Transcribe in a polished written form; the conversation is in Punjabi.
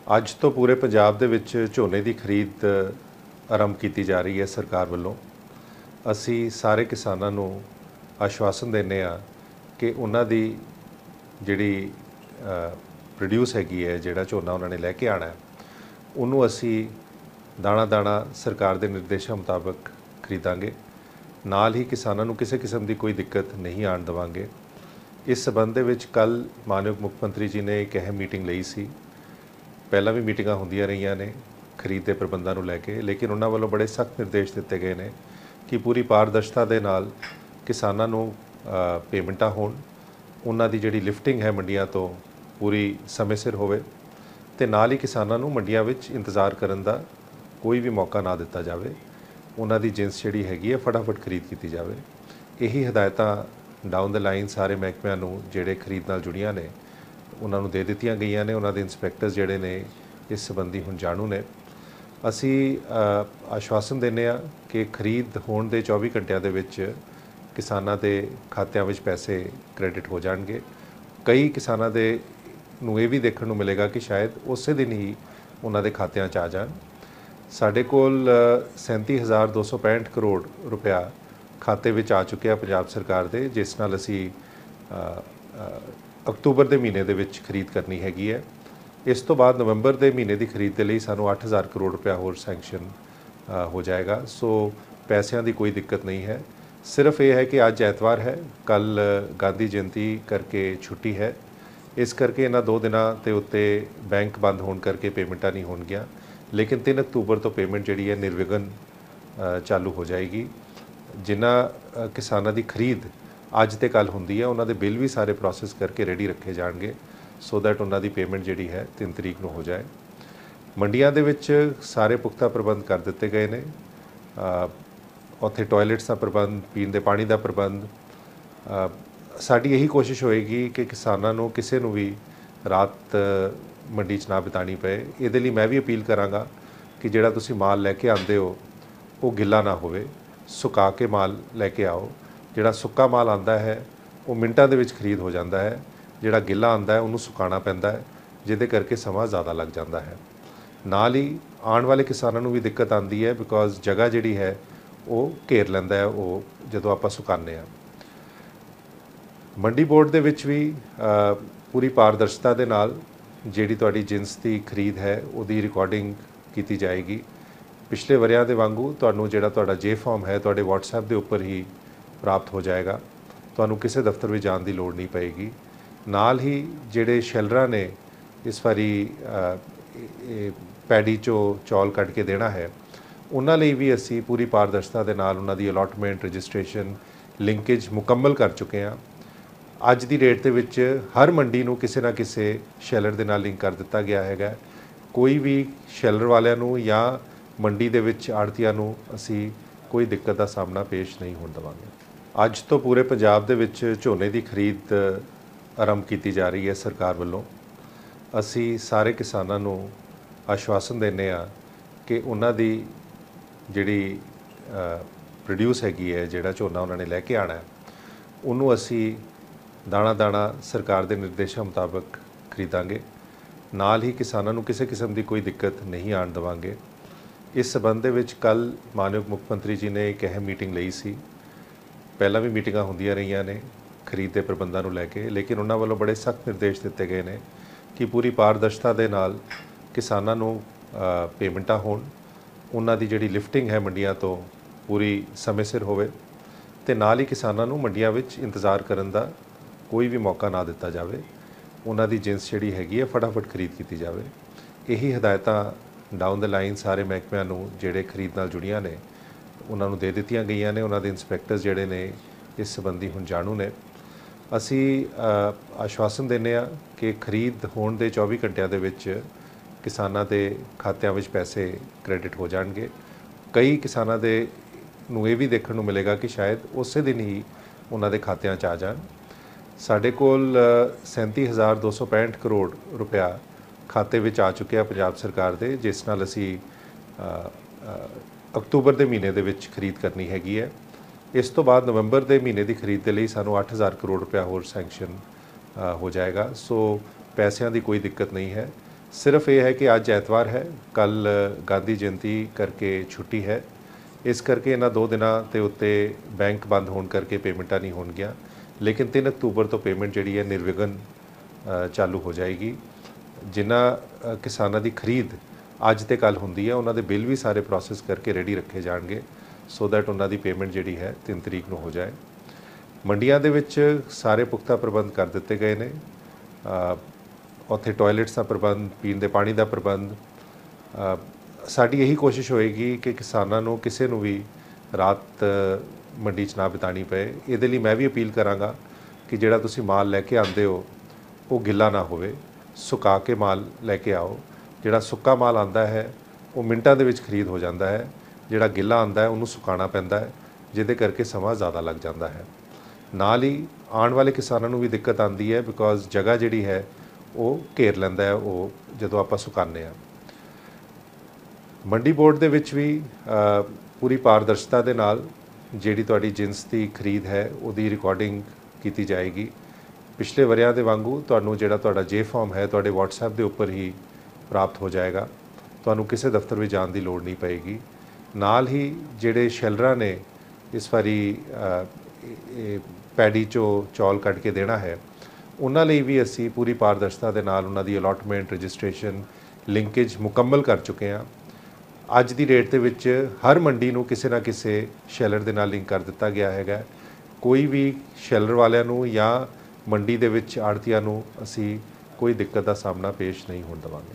ਅੱਜ ਤੋਂ ਪੂਰੇ ਪੰਜਾਬ ਦੇ ਵਿੱਚ ਝੋਨੇ ਦੀ ਖਰੀਦ ਆਰੰਭ ਕੀਤੀ ਜਾ ਰਹੀ ਹੈ ਸਰਕਾਰ ਵੱਲੋਂ। ਅਸੀਂ ਸਾਰੇ ਕਿਸਾਨਾਂ ਨੂੰ ਆਸ਼ਵਾਸਨ ਦਿੰਦੇ ਹਾਂ ਕਿ ਉਹਨਾਂ ਦੀ ਜਿਹੜੀ ਪ੍ਰੋਡਿਊਸ ਹੈਗੀ ਹੈ, ਜਿਹੜਾ ਝੋਨਾ ਉਹਨਾਂ ਨੇ ਲੈ ਕੇ ਆਉਣਾ ਹੈ, ਉਹਨੂੰ ਅਸੀਂ ਦਾਣਾ ਸਰਕਾਰ ਦੇ ਨਿਰਦੇਸ਼ਾਂ ਮੁਤਾਬਕ ਖਰੀਦਾਂਗੇ। ਨਾਲ ਹੀ ਕਿਸਾਨਾਂ ਨੂੰ ਕਿਸੇ ਕਿਸਮ ਦੀ ਕੋਈ ਦਿੱਕਤ ਨਹੀਂ ਆਉਣ ਦੇਵਾਂਗੇ। ਇਸ ਸਬੰਧ ਦੇ ਵਿੱਚ ਕੱਲ੍ਹ ਮਾਨਯੋਗ ਮੁੱਖ ਮੰਤਰੀ ਜੀ ਨੇ ਇੱਕ ਅਹਿਮ ਮੀਟਿੰਗ ਲਈ ਸੀ। ਪਹਿਲਾਂ ਵੀ ਮੀਟਿੰਗਾਂ ਹੁੰਦੀਆਂ ਰਹੀਆਂ ਨੇ ਖਰੀਦ ਦੇ ਪ੍ਰਬੰਧਾਂ ਨੂੰ ਲੈ ਕੇ, ਲੇਕਿਨ ਉਹਨਾਂ ਵੱਲੋਂ ਬੜੇ ਸਖਤ ਨਿਰਦੇਸ਼ ਦਿੱਤੇ ਗਏ ਨੇ ਕਿ ਪੂਰੀ ਪਾਰਦਰਸ਼ਤਾ ਦੇ ਨਾਲ ਕਿਸਾਨਾਂ ਨੂੰ ਪੇਮੈਂਟਾਂ ਹੋਣ, ਉਹਨਾਂ ਦੀ ਜਿਹੜੀ ਲਿਫਟਿੰਗ ਹੈ ਮੰਡੀਆਂ ਤੋਂ ਪੂਰੀ ਸਮੇਂ ਸਿਰ ਹੋਵੇ, ਅਤੇ ਨਾਲ ਹੀ ਕਿਸਾਨਾਂ ਨੂੰ ਮੰਡੀਆਂ ਵਿੱਚ ਇੰਤਜ਼ਾਰ ਕਰਨ ਦਾ ਕੋਈ ਵੀ ਮੌਕਾ ਨਾ ਦਿੱਤਾ ਜਾਵੇ। ਉਹਨਾਂ ਦੀ ਜਿੰਸ ਜਿਹੜੀ ਹੈਗੀ ਹੈ ਫਟਾਫਟ ਖਰੀਦ ਕੀਤੀ ਜਾਵੇ। ਇਹੀ ਹਦਾਇਤਾਂ ਡਾਊਨ ਦ ਲਾਈਨ ਸਾਰੇ ਮਹਿਕਮਿਆਂ ਨੂੰ ਜਿਹੜੇ ਖਰੀਦ ਨਾਲ ਜੁੜੀਆਂ ਨੇ ਉਹਨਾਂ ਨੂੰ ਦੇ ਦਿੱਤੀਆਂ ਗਈਆਂ ਨੇ। ਉਹਨਾਂ ਦੇ ਇੰਸਪੈਕਟਰਸ ਜਿਹੜੇ ਨੇ ਇਸ ਸੰਬੰਧੀ ਹੁਣ ਜਾਣੂ ਨੇ। ਅਸੀਂ ਆਸ਼ਵਾਸਨ ਦਿੰਦੇ ਹਾਂ ਕਿ ਖਰੀਦ ਹੋਣ ਦੇ 24 ਘੰਟਿਆਂ ਦੇ ਵਿੱਚ ਕਿਸਾਨਾਂ ਦੇ ਖਾਤਿਆਂ ਵਿੱਚ ਪੈਸੇ ਕ੍ਰੈਡਿਟ ਹੋ ਜਾਣਗੇ। ਕਈ ਕਿਸਾਨਾਂ ਦੇ ਨੂੰ ਇਹ ਵੀ ਦੇਖਣ ਨੂੰ ਮਿਲੇਗਾ ਕਿ ਸ਼ਾਇਦ ਉਸੇ ਦਿਨ ਹੀ ਉਹਨਾਂ ਦੇ ਖਾਤਿਆਂ 'ਚ ਆ ਜਾਣ। ਸਾਡੇ ਕੋਲ 37,265 ਕਰੋੜ ਰੁਪਇਆ ਖਾਤੇ ਵਿੱਚ ਆ ਚੁੱਕਿਆ ਪੰਜਾਬ ਸਰਕਾਰ ਦੇ, ਜਿਸ ਨਾਲ ਅਸੀਂ ਅਕਤੂਬਰ ਦੇ ਮਹੀਨੇ ਦੇ ਵਿੱਚ ਖਰੀਦ ਕਰਨੀ ਹੈਗੀ ਹੈ। ਇਸ ਤੋਂ ਬਾਅਦ ਨਵੰਬਰ ਦੇ ਮਹੀਨੇ ਦੀ ਖਰੀਦ ਦੇ ਲਈ ਸਾਨੂੰ 8,000 ਕਰੋੜ ਰੁਪਇਆ ਹੋਰ ਸੈਂਕਸ਼ਨ ਹੋ ਜਾਏਗਾ। ਸੋ ਪੈਸਿਆਂ ਦੀ ਕੋਈ ਦਿੱਕਤ ਨਹੀਂ ਹੈ। ਸਿਰਫ ਇਹ ਹੈ ਕਿ ਅੱਜ ਐਤਵਾਰ ਹੈ, ਕੱਲ੍ਹ ਗਾਂਧੀ ਜਯੰਤੀ ਕਰਕੇ ਛੁੱਟੀ ਹੈ। ਇਸ ਕਰਕੇ ਇਹਨਾਂ 2 ਦਿਨਾਂ ਦੇ ਉੱਤੇ ਬੈਂਕ ਬੰਦ ਹੋਣ ਕਰਕੇ ਪੇਮੈਂਟਾਂ ਨਹੀਂ ਹੋਣਗੀਆਂ, ਲੇਕਿਨ 3 ਅਕਤੂਬਰ ਤੋਂ ਪੇਮੈਂਟ ਜਿਹੜੀ ਹੈ ਨਿਰਵਿਘਨ ਚਾਲੂ ਹੋ ਜਾਏਗੀ। ਜਿਨ੍ਹਾਂ ਕਿਸਾਨਾਂ ਦੀ ਖਰੀਦ ਅੱਜ ਤੇ ਕੱਲ੍ਹ ਹੁੰਦੀ ਹੈ, ਉਹਨਾਂ ਦੇ ਬਿੱਲ ਵੀ ਸਾਰੇ ਪ੍ਰੋਸੈਸ ਕਰਕੇ ਰੈਡੀ ਰੱਖੇ ਜਾਣਗੇ ਸੋ ਦੈਟ ਉਹਨਾਂ ਦੀ ਪੇਮੈਂਟ ਜਿਹੜੀ ਹੈ 3 ਤਰੀਕ ਨੂੰ ਹੋ ਜਾਏ। ਮੰਡੀਆਂ ਦੇ ਵਿੱਚ ਸਾਰੇ ਪੁਖਤਾ ਪ੍ਰਬੰਧ ਕਰ ਦਿੱਤੇ ਗਏ ਨੇ। ਉੱਥੇ ਟੋਇਲਟਸ ਦਾ ਪ੍ਰਬੰਧ, ਪੀਣ ਦੇ ਪਾਣੀ ਦਾ ਪ੍ਰਬੰਧ। ਸਾਡੀ ਇਹੀ ਕੋਸ਼ਿਸ਼ ਹੋਏਗੀ ਕਿ ਕਿਸਾਨਾਂ ਨੂੰ ਕਿਸੇ ਨੂੰ ਵੀ ਰਾਤ ਮੰਡੀ 'ਚ ਨਾ ਬਿਤਾਉਣੀ ਪਏ। ਇਹਦੇ ਲਈ ਮੈਂ ਵੀ ਅਪੀਲ ਕਰਾਂਗਾ ਕਿ ਜਿਹੜਾ ਤੁਸੀਂ ਮਾਲ ਲੈ ਕੇ ਆਉਂਦੇ ਹੋ ਉਹ ਗਿੱਲਾ ਨਾ ਹੋਵੇ, ਸੁਕਾ ਕੇ ਮਾਲ ਲੈ ਕੇ ਆਓ। ਜਿਹੜਾ ਸੁੱਕਾ ਮਾਲ ਆਉਂਦਾ ਹੈ ਉਹ ਮਿੰਟਾਂ ਦੇ ਵਿੱਚ ਖਰੀਦ ਹੋ ਜਾਂਦਾ ਹੈ, ਜਿਹੜਾ ਗਿੱਲਾ ਆਉਂਦਾ ਹੈ ਉਹਨੂੰ ਸੁਕਾਉਣਾ ਪੈਂਦਾ ਹੈ, ਜਿਹਦੇ ਕਰਕੇ ਸਮਾਂ ਜ਼ਿਆਦਾ ਲੱਗ ਜਾਂਦਾ ਹੈ। ਨਾਲ ਹੀ ਆਉਣ ਵਾਲੇ ਕਿਸਾਨਾਂ ਨੂੰ ਵੀ ਦਿੱਕਤ ਆਉਂਦੀ ਹੈ, ਬਿਕੋਜ਼ ਜਗ੍ਹਾ ਜਿਹੜੀ ਹੈ ਉਹ ਘੇਰ ਲੈਂਦਾ ਹੈ ਉਹ ਜਦੋਂ ਆਪਾਂ ਸੁਕਾਉਂਦੇ ਹਾਂ। ਮੰਡੀ ਬੋਰਡ ਦੇ ਵਿੱਚ ਵੀ ਪੂਰੀ ਪਾਰਦਰਸ਼ਤਾ ਦੇ ਨਾਲ ਜਿਹੜੀ ਤੁਹਾਡੀ ਜਿੰਸ ਦੀ ਖਰੀਦ ਹੈ ਉਹਦੀ ਰਿਕਾਰਡਿੰਗ ਕੀਤੀ ਜਾਏਗੀ। ਪਿਛਲੇ ਵਰਿਆਂ ਦੇ ਵਾਂਗੂ ਤੁਹਾਨੂੰ ਜਿਹੜਾ ਤੁਹਾਡਾ ਜੇ ਫਾਰਮ ਹੈ ਤੁਹਾਡੇ WhatsApp ਦੇ ਉੱਪਰ ਹੀ ਪ੍ਰਾਪਤ ਹੋ ਜਾਏਗਾ। ਤੁਹਾਨੂੰ ਕਿਸੇ ਦਫ਼ਤਰ ਵਿੱਚ ਜਾਣ ਦੀ ਲੋੜ ਨਹੀਂ ਪਏਗੀ। ਨਾਲ ਹੀ ਜਿਹੜੇ ਸ਼ੈਲਰਾਂ ਨੇ ਇਸ ਵਾਰੀ ਪੈਡੀ 'ਚੋਂ ਚੌਲ ਕੱਢ ਕੇ ਦੇਣਾ ਹੈ, ਉਹਨਾਂ ਲਈ ਵੀ ਅਸੀਂ ਪੂਰੀ ਪਾਰਦਰਸ਼ਤਾ ਦੇ ਨਾਲ ਉਹਨਾਂ ਦੀ ਅਲਾਟਮੈਂਟ, ਰਜਿਸਟ੍ਰੇਸ਼ਨ, ਲਿੰਕੇਜ ਮੁਕੰਮਲ ਕਰ ਚੁੱਕੇ ਹਾਂ। ਅੱਜ ਦੀ ਡੇਟ ਦੇ ਵਿੱਚ ਹਰ ਮੰਡੀ ਨੂੰ ਕਿਸੇ ਨਾ ਕਿਸੇ ਸ਼ੈਲਰ ਦੇ ਨਾਲ ਲਿੰਕ ਕਰ ਦਿੱਤਾ ਗਿਆ ਹੈਗਾ। ਕੋਈ ਵੀ ਸ਼ੈਲਰ ਵਾਲਿਆਂ ਨੂੰ ਜਾਂ ਮੰਡੀ ਦੇ ਵਿੱਚ ਆੜ੍ਹਤੀਆਂ ਨੂੰ ਅਸੀਂ ਕੋਈ ਦਿੱਕਤ ਦਾ ਸਾਹਮਣਾ ਪੇਸ਼ ਨਹੀਂ ਹੋਣ ਦੇਵਾਂਗੇ। ਅੱਜ ਤੋਂ ਪੂਰੇ ਪੰਜਾਬ ਦੇ ਵਿੱਚ ਝੋਨੇ ਦੀ ਖਰੀਦ ਆਰੰਭ ਕੀਤੀ ਜਾ ਰਹੀ ਹੈ ਸਰਕਾਰ ਵੱਲੋਂ। ਅਸੀਂ ਸਾਰੇ ਕਿਸਾਨਾਂ ਨੂੰ ਆਸ਼ਵਾਸਨ ਦਿੰਦੇ ਹਾਂ ਕਿ ਉਹਨਾਂ ਦੀ ਜਿਹੜੀ ਪ੍ਰੋਡਿਊਸ ਹੈਗੀ ਹੈ, ਜਿਹੜਾ ਝੋਨਾ ਉਹਨਾਂ ਨੇ ਲੈ ਕੇ ਆਉਣਾ ਹੈ, ਉਹਨੂੰ ਅਸੀਂ ਦਾਣਾ ਸਰਕਾਰ ਦੇ ਨਿਰਦੇਸ਼ਾਂ ਮੁਤਾਬਕ ਖਰੀਦਾਂਗੇ। ਨਾਲ ਹੀ ਕਿਸਾਨਾਂ ਨੂੰ ਕਿਸੇ ਕਿਸਮ ਦੀ ਕੋਈ ਦਿੱਕਤ ਨਹੀਂ ਆਉਣ ਦੇਵਾਂਗੇ। ਇਸ ਸਬੰਧ ਦੇ ਵਿੱਚ ਕੱਲ੍ਹ ਮਾਨਯੋਗ ਮੁੱਖ ਮੰਤਰੀ ਜੀ ਨੇ ਇੱਕ ਅਹਿਮ ਮੀਟਿੰਗ ਲਈ ਸੀ। ਪਹਿਲਾਂ ਵੀ ਮੀਟਿੰਗਾਂ ਹੁੰਦੀਆਂ ਰਹੀਆਂ ਨੇ ਖਰੀਦ ਦੇ ਪ੍ਰਬੰਧਾਂ ਨੂੰ ਲੈ ਕੇ, ਲੇਕਿਨ ਉਹਨਾਂ ਵੱਲੋਂ ਬੜੇ ਸਖਤ ਨਿਰਦੇਸ਼ ਦਿੱਤੇ ਗਏ ਨੇ ਕਿ ਪੂਰੀ ਪਾਰਦਰਸ਼ਤਾ ਦੇ ਨਾਲ ਕਿਸਾਨਾਂ ਨੂੰ ਪੇਮੈਂਟਾਂ ਹੋਣ, ਉਹਨਾਂ ਦੀ ਜਿਹੜੀ ਲਿਫਟਿੰਗ ਹੈ ਮੰਡੀਆਂ ਤੋਂ ਪੂਰੀ ਸਮੇਂ ਸਿਰ ਹੋਵੇ, ਅਤੇ ਨਾਲ ਹੀ ਕਿਸਾਨਾਂ ਨੂੰ ਮੰਡੀਆਂ ਵਿੱਚ ਇੰਤਜ਼ਾਰ ਕਰਨ ਦਾ ਕੋਈ ਵੀ ਮੌਕਾ ਨਾ ਦਿੱਤਾ ਜਾਵੇ। ਉਹਨਾਂ ਦੀ ਜਿੰਸ ਜਿਹੜੀ ਹੈਗੀ ਹੈ ਫਟਾਫਟ ਖਰੀਦ ਕੀਤੀ ਜਾਵੇ। ਇਹੀ ਹਦਾਇਤਾਂ ਡਾਊਨ ਦ ਲਾਈਨ ਸਾਰੇ ਮਹਿਕਮਿਆਂ ਨੂੰ ਜਿਹੜੇ ਖਰੀਦ ਨਾਲ ਜੁੜੀਆਂ ਨੇ ਉਹਨਾਂ ਨੂੰ ਦੇ ਦਿੱਤੀਆਂ ਗਈਆਂ ਨੇ। ਉਹਨਾਂ ਦੇ ਇੰਸਪੈਕਟਰਸ ਜਿਹੜੇ ਨੇ ਇਸ ਸੰਬੰਧੀ ਹੁਣ ਜਾਣੂ ਨੇ। ਅਸੀਂ ਆਸ਼ਵਾਸਨ ਦਿੰਦੇ ਹਾਂ ਕਿ ਖਰੀਦ ਹੋਣ ਦੇ 24 ਘੰਟਿਆਂ ਦੇ ਵਿੱਚ ਕਿਸਾਨਾਂ ਦੇ ਖਾਤਿਆਂ ਵਿੱਚ ਪੈਸੇ ਕ੍ਰੈਡਿਟ ਹੋ ਜਾਣਗੇ। ਕਈ ਕਿਸਾਨਾਂ ਦੇ ਨੂੰ ਇਹ ਵੀ ਦੇਖਣ ਨੂੰ ਮਿਲੇਗਾ ਕਿ ਸ਼ਾਇਦ ਉਸੇ ਦਿਨ ਹੀ ਉਹਨਾਂ ਦੇ ਖਾਤਿਆਂ 'ਚ ਆ ਜਾਣ। ਸਾਡੇ ਕੋਲ 37,265 ਕਰੋੜ ਰੁਪਇਆ ਖਾਤੇ ਵਿੱਚ ਆ ਚੁੱਕਿਆ ਪੰਜਾਬ ਸਰਕਾਰ ਦੇ, ਜਿਸ ਨਾਲ ਅਸੀਂ ਅਕਤੂਬਰ ਦੇ ਮਹੀਨੇ ਦੇ ਵਿੱਚ ਖਰੀਦ ਕਰਨੀ ਹੈਗੀ ਹੈ। ਇਸ ਤੋਂ ਬਾਅਦ ਨਵੰਬਰ ਦੇ ਮਹੀਨੇ ਦੀ ਖਰੀਦ ਦੇ ਲਈ ਸਾਨੂੰ 8,000 ਕਰੋੜ ਰੁਪਇਆ ਹੋਰ ਸੈਂਕਸ਼ਨ ਹੋ ਜਾਏਗਾ। ਸੋ ਪੈਸਿਆਂ ਦੀ ਕੋਈ ਦਿੱਕਤ ਨਹੀਂ ਹੈ। सिर्फ ये है कि ਅੱਜ ਐਤਵਾਰ ਹੈ, ਕੱਲ ਗਾਂਧੀ ਜਯੰਤੀ ਕਰਕੇ ਛੁੱਟੀ ਹੈ। ਇਸ ਕਰਕੇ ਇਹਨਾਂ 2 ਦਿਨਾਂ ਦੇ ਉੱਤੇ ਬੈਂਕ ਬੰਦ ਹੋਣ ਕਰਕੇ ਪੇਮੈਂਟਾਂ ਨਹੀਂ ਹੋਣਗੀਆਂ, ਲੇਕਿਨ 3 ਅਕਤੂਬਰ ਤੋਂ ਪੇਮੈਂਟ ਜਿਹੜੀ ਹੈ ਨਿਰਵਿਘਨ ਚਾਲੂ ਹੋ ਜਾਏਗੀ। ਜਿਨ੍ਹਾਂ ਕਿਸਾਨਾਂ ਦੀ ਖਰੀਦ ਅੱਜ ਤੇ ਕੱਲ ਹੁੰਦੀ ਹੈ ਉਹਨਾਂ ਦੇ ਬਿੱਲ ਵੀ ਸਾਰੇ ਪ੍ਰੋਸੈਸ ਕਰਕੇ ਰੈਡੀ ਰੱਖੇ ਜਾਣਗੇ ਸੋ ਦੈਟ ਉਹਨਾਂ ਦੀ ਪੇਮੈਂਟ ਜਿਹੜੀ ਹੈ 3 ਤਰੀਕ ਨੂੰ ਹੋ ਜਾਏ। ਮੰਡੀਆਂ ਦੇ ਵਿੱਚ ਸਾਰੇ ਪੁਖਤਾ ਪ੍ਰਬੰਧ ਕਰ ਦਿੱਤੇ ਗਏ ਨੇ। ਉੱਥੇ ਟਾਇਲਟਸ ਦਾ ਪ੍ਰਬੰਧ, ਪੀਣ ਦੇ ਪਾਣੀ ਦਾ ਪ੍ਰਬੰਧ। ਸਾਡੀ ਇਹੀ ਕੋਸ਼ਿਸ਼ ਹੋਏਗੀ ਕਿ ਕਿਸਾਨਾਂ ਨੂੰ ਕਿਸੇ ਨੂੰ ਵੀ ਰਾਤ ਮੰਡੀ 'ਚ ਨਾ ਬਿਤਾਉਣੀ ਪਏ। ਇਹਦੇ ਲਈ ਮੈਂ ਵੀ ਅਪੀਲ ਕਰਾਂਗਾ ਕਿ ਜਿਹੜਾ ਤੁਸੀਂ ਮਾਲ ਲੈ ਕੇ ਆਉਂਦੇ ਹੋ ਉਹ ਗਿੱਲਾ ਨਾ ਹੋਵੇ, ਸੁਕਾ ਕੇ ਮਾਲ ਲੈ ਕੇ ਆਓ। ਜਿਹੜਾ ਸੁੱਕਾ ਮਾਲ ਆਉਂਦਾ ਹੈ ਉਹ ਮਿੰਟਾਂ ਦੇ ਵਿੱਚ ਖਰੀਦ ਹੋ ਜਾਂਦਾ ਹੈ, ਜਿਹੜਾ ਗਿੱਲਾ ਆਉਂਦਾ ਹੈ ਉਹਨੂੰ ਸੁਕਾਉਣਾ ਪੈਂਦਾ ਹੈ, ਜਿਹਦੇ ਕਰਕੇ ਸਮਾਂ ਜ਼ਿਆਦਾ ਲੱਗ ਜਾਂਦਾ ਹੈ। ਨਾਲ ਹੀ ਆਉਣ ਵਾਲੇ ਕਿਸਾਨਾਂ ਨੂੰ ਵੀ ਦਿੱਕਤ ਆਉਂਦੀ ਹੈ ਬਿਕੋਜ਼ ਜਗ੍ਹਾ ਜਿਹੜੀ ਹੈ ਉਹ ਘੇਰ ਲੈਂਦਾ ਹੈ ਉਹ ਜਦੋਂ ਆਪਾਂ ਸੁਕਾਉਂਦੇ ਹਾਂ। ਮੰਡੀ ਬੋਰਡ ਦੇ ਵਿੱਚ ਵੀ ਪੂਰੀ ਪਾਰਦਰਸ਼ਤਾ ਦੇ ਨਾਲ ਜਿਹੜੀ ਤੁਹਾਡੀ ਜਿੰਸ ਦੀ ਖਰੀਦ ਹੈ ਉਹਦੀ ਰਿਕਾਰਡਿੰਗ ਕੀਤੀ ਜਾਏਗੀ। ਪਿਛਲੇ ਵਰਿਆਂ ਦੇ ਵਾਂਗੂ ਤੁਹਾਨੂੰ ਜਿਹੜਾ ਤੁਹਾਡਾ ਜੇ ਫਾਰਮ ਹੈ ਤੁਹਾਡੇ WhatsApp ਦੇ ਉੱਪਰ ਹੀ ਪ੍ਰਾਪਤ ਹੋ ਜਾਏਗਾ। ਤੁਹਾਨੂੰ ਕਿਸੇ ਦਫ਼ਤਰ ਵਿੱਚ ਜਾਣ ਦੀ ਲੋੜ ਨਹੀਂ ਪਏਗੀ। ਨਾਲ ਹੀ ਜਿਹੜੇ ਸ਼ੈਲਰਾਂ ਨੇ ਇਸ ਵਾਰੀ ਪੈਡੀ 'ਚੋਂ ਚੌਲ ਕੱਢ ਕੇ ਦੇਣਾ ਹੈ ਉਹਨਾਂ ਲਈ ਵੀ ਅਸੀਂ ਪੂਰੀ ਪਾਰਦਰਸ਼ਤਾ ਦੇ ਨਾਲ ਉਹਨਾਂ ਦੀ ਅਲਾਟਮੈਂਟ, ਰਜਿਸਟ੍ਰੇਸ਼ਨ, ਲਿੰਕੇਜ ਮੁਕੰਮਲ ਕਰ ਚੁੱਕੇ ਹਾਂ। ਅੱਜ ਦੀ ਡੇਟ ਦੇ ਵਿੱਚ ਹਰ ਮੰਡੀ ਨੂੰ ਕਿਸੇ ਨਾ ਕਿਸੇ ਸ਼ੈਲਰ ਦੇ ਨਾਲ ਲਿੰਕ ਕਰ ਦਿੱਤਾ ਗਿਆ ਹੈਗਾ। ਕੋਈ ਵੀ ਸ਼ੈਲਰ ਵਾਲਿਆਂ ਨੂੰ ਜਾਂ ਮੰਡੀ ਦੇ ਵਿੱਚ ਆੜ੍ਹਤੀਆਂ ਨੂੰ ਅਸੀਂ ਕੋਈ ਦਿੱਕਤ ਦਾ ਸਾਹਮਣਾ ਪੇਸ਼ ਨਹੀਂ ਹੋਣ ਦੇਵਾਂਗੇ।